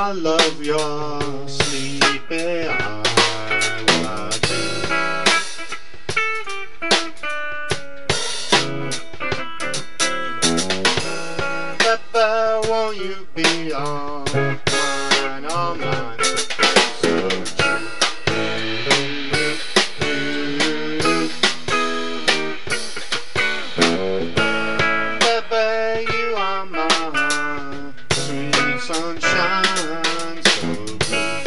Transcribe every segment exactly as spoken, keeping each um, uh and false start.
I love your sleepy eye? Will I do? Pepper, won't you be all mine, all mine? So true. Pepper, you are my sweet sunshine, so blue.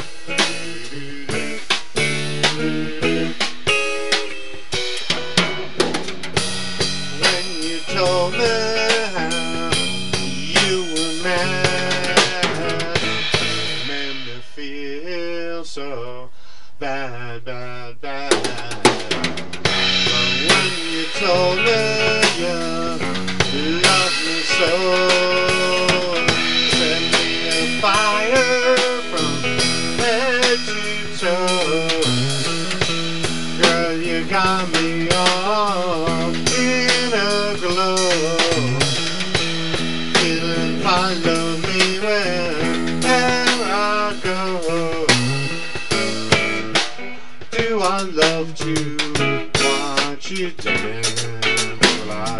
When you told me how you were mad, made me feel so bad, bad, bad. But when you told me you love me so, set me afire from head to toe. Girl, you got me all in a glow. Feeling follow me wherever I go. Do I love to watch you dance? Will I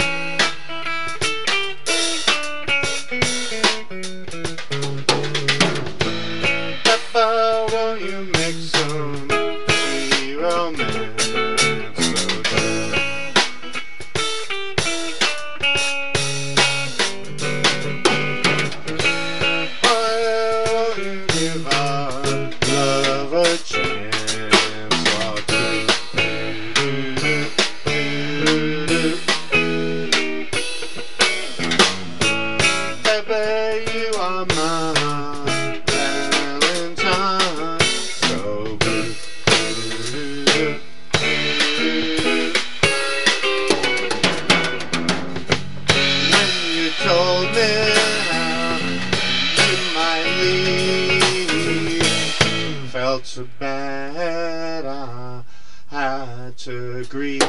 Pepper, won't you make some sweet romance? So true. Why won't you give our love a chance? Or two? Baby, you are mine. So blue. When you told me how you might leave, felt so bad I had to agree.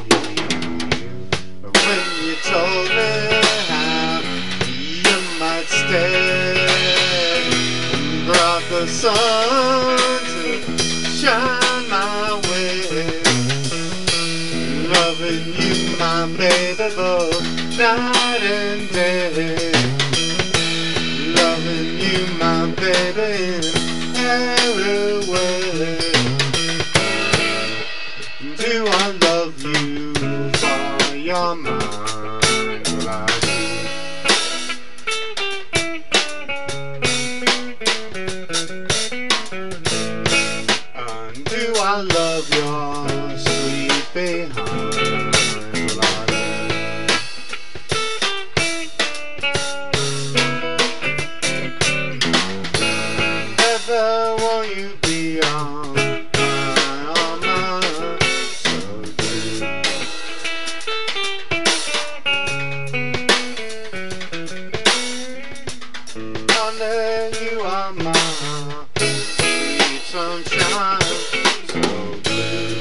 But when you told me how you might stay, brought the sun to shine my way, loving you, my baby, both night and day, loving you, my baby, in every way. Do I love you for your mind? Will I Do I love your sweet behind? Will I Ever won't you be on mine, on mine? So true. Honey, you are my sweet sunshine. So blue.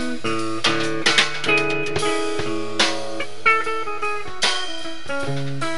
Thank you.